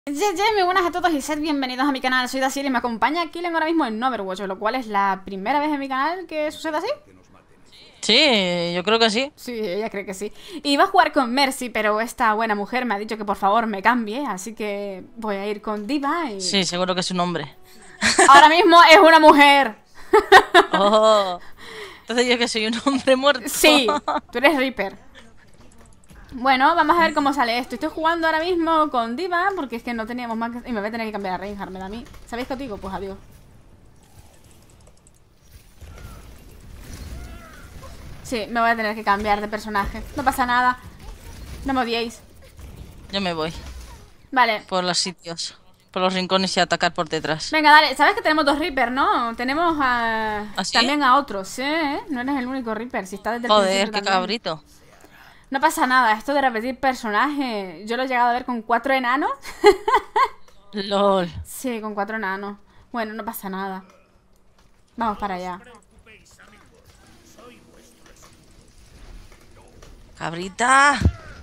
Muy buenas a todos y sed bienvenidos a mi canal. Soy Daciel y me acompaña Killen ahora mismo en Overwatch, lo cual es la primera vez en mi canal que sucede así. Sí, yo creo que sí. Sí, ella cree que sí. Y iba a jugar con Mercy, pero esta buena mujer me ha dicho que por favor me cambie, así que voy a ir con D.Va y... Sí, seguro que es un hombre. Ahora mismo es una mujer. Oh, entonces yo que soy un hombre muerto. Sí, tú eres Reaper. Bueno, vamos a ver cómo sale esto. Estoy jugando ahora mismo con D.Va porque es que no teníamos más que... Y me voy a tener que cambiar a Reinhardt, me da a mí. ¿Sabéis qué os digo? Pues adiós. Sí, me voy a tener que cambiar de personaje. No pasa nada. No me odiéis. Yo me voy Vale. por los sitios, por los rincones y a atacar por detrás. Venga, dale. ¿Sabes que tenemos dos Reaper, no? Tenemos a... ¿Ah, sí? También a otros, ¿sí? No eres el único Reaper. Si está desde el Joder, principio qué también. cabrito. No pasa nada. Esto de repetir personaje, yo lo he llegado a ver con 4 enanos. LOL. Sí, con 4 enanos. Bueno, no pasa nada. Vamos para allá. Cabrita.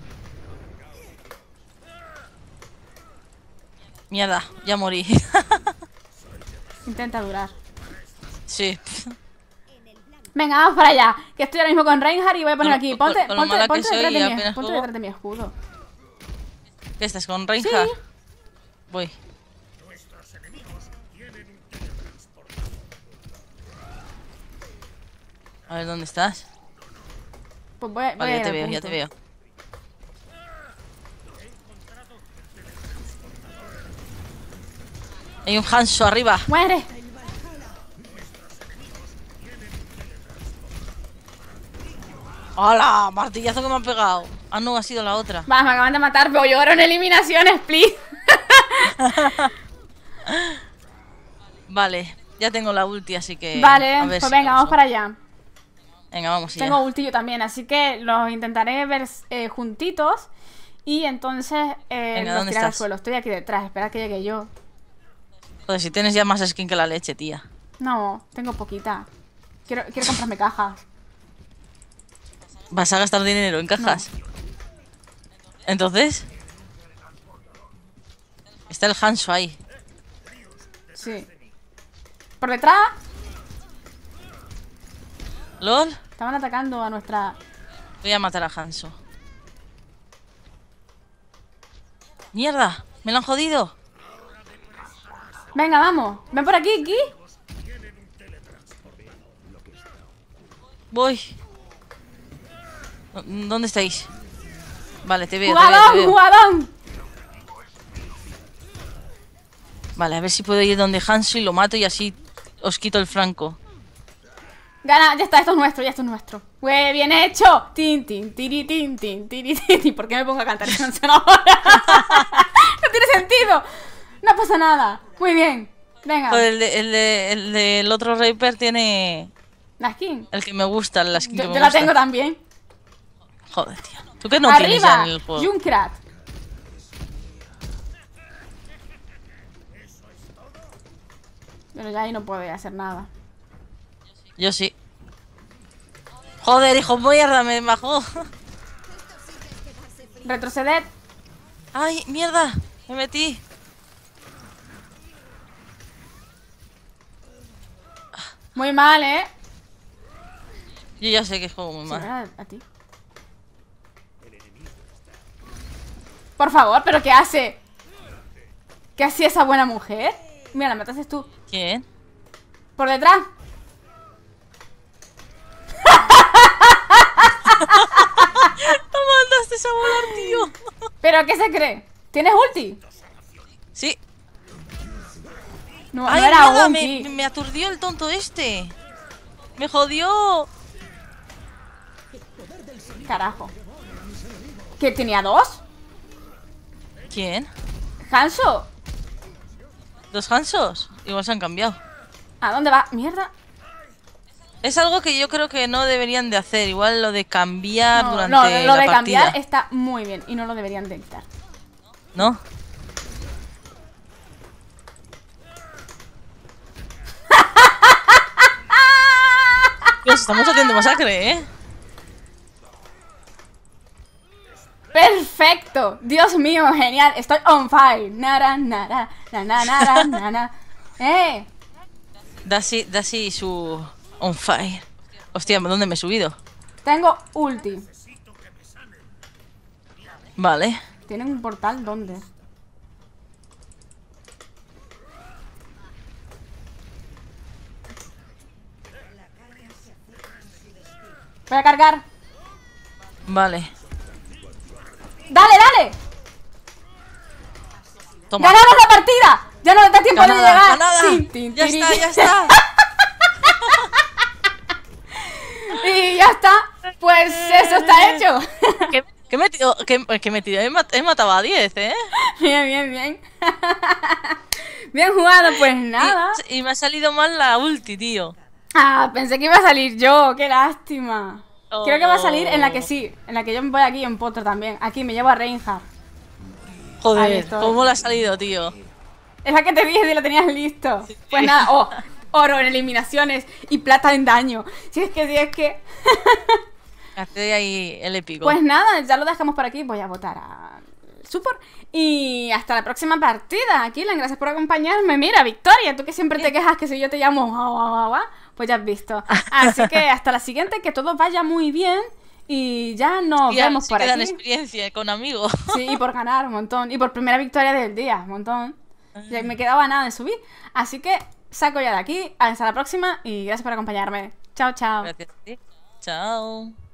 Mierda, ya morí. Intenta durar. Sí. Venga, vamos para allá. Que estoy ahora mismo con Reinhardt y voy a poner aquí. Ponte, Con lo mala que ponte soy detrás y de mí. apenas Ponte juego. detrás de mi escudo. ¿Qué estás con Reinhardt? Sí. Voy. A ver, ¿dónde estás? Pues voy a Vale, ir ya te al veo, ya punto. te veo. Hay un Hanso arriba. ¡Muere! ¡Hala! Martillazo que me han pegado. Ah, no, ha sido la otra. Va, me acaban de matar, pero yo ahora en eliminaciones, please. Vale, ya tengo la ulti, así que... Vale, a ver pues si venga, vamos para allá. Venga, vamos ya. Tengo ulti yo también, así que los intentaré ver juntitos. Y entonces Venga, los ¿dónde tiraré al estás? suelo. Estoy aquí detrás, espera que llegue yo. Joder, si tienes ya más skin que la leche, tía. No, tengo poquita. Quiero comprarme cajas. ¿Vas a gastar dinero en cajas? Entonces... Está el Hanso ahí. Sí. Por detrás. ¿Lol? Estaban atacando a nuestra... Voy a matar a Hanso. ¡Mierda! ¡Me lo han jodido! Venga, vamos. Ven por aquí, aquí. Voy. ¿Dónde estáis? Vale, te veo, te ¡Jugadón, veo. jugadón! Vale, a ver si puedo ir donde Hanso y lo mato y así os quito el franco. Gana, ya está, esto es nuestro, ya esto es nuestro. ¡Güey, bien hecho! Tin, tin, tiri, tin, tin, tiri, tin. ¿Por qué me pongo a cantar esa canción ahora? No tiene sentido. No pasa nada. Muy bien. Venga. Joder, el del otro Reaper tiene... La skin. El que me gusta, la skin que Yo me la gusta. tengo también. Joder, tío. ¿Tú qué no tienes ya Arriba, en el juego? Junkrat. Pero ya ahí no puede hacer nada. Yo sí. Joder, hijo mierda, me bajó. Retroceder. Ay, mierda, me metí. Muy mal, ¿eh? Yo ya sé que juego muy Sí, mal. ¿verdad? A ti. Por favor, ¿pero qué hace? ¿Qué hacía esa buena mujer? Mira, la mataste tú. ¿Quién? Por detrás. ¡No mandaste a volar, tío! ¿Pero qué se cree? ¿Tienes ulti? Sí. No, Ay, no era mierda, ulti. me aturdió el tonto este. Me jodió. Carajo. ¿Qué tenía dos? ¿Quién? ¿Hanso? ¿Dos Hansos? Igual se han cambiado. ¿A dónde va? Mierda. Es algo que yo creo que no deberían de hacer. Igual lo de cambiar No, durante no, lo la de partida. cambiar está muy bien y no lo deberían de quitar. ¿No? Dios, estamos haciendo masacre, ¿eh? ¡Perfecto! Perfecto. Dios mío, genial. Estoy on fire. Nara, nara, nara, nara, nara. Dashi su on fire. Hostia, ¿dónde me he subido? Tengo ulti. Vale. ¿Tienen un portal? ¿Dónde? Voy a cargar. Vale. ¡Dale, dale! Toma. ¡Ganamos la partida! Ya no da tiempo de Ganada, llegar. ganada. Ya está, ya está. Y ya está. Pues eso está hecho. Que he metido, he matado a 10, ¿eh? Bien, bien, bien. Bien jugado, pues nada. Y me ha salido mal la ulti, tío. Ah, pensé que iba a salir yo, qué lástima. Oh. Creo que va a salir en la que sí, en la que yo me voy aquí en Potter también. Aquí me llevo a Reinhardt. Ahí Joder, estoy. ¿cómo le ha salido, tío? Es la que te dije si lo tenías listo. Pues nada, oro en eliminaciones y plata en daño. Si es que. Hace ahí el épico. Pues nada, ya lo dejamos por aquí. Voy a votar a Support. Y hasta la próxima partida. Killan, gracias por acompañarme. Mira, Victoria, tú que siempre te quejas que si yo te llamo pues ya has visto. Así que hasta la siguiente, que todo vaya muy bien. Y ya nos vemos por dan aquí. experiencia con amigos. Sí, y por ganar un montón. Y por primera victoria del día, un montón. Ya me quedaba nada de subir. Así que saco ya de aquí. Hasta la próxima y gracias por acompañarme. Chao, chao. Gracias a ti. Chao.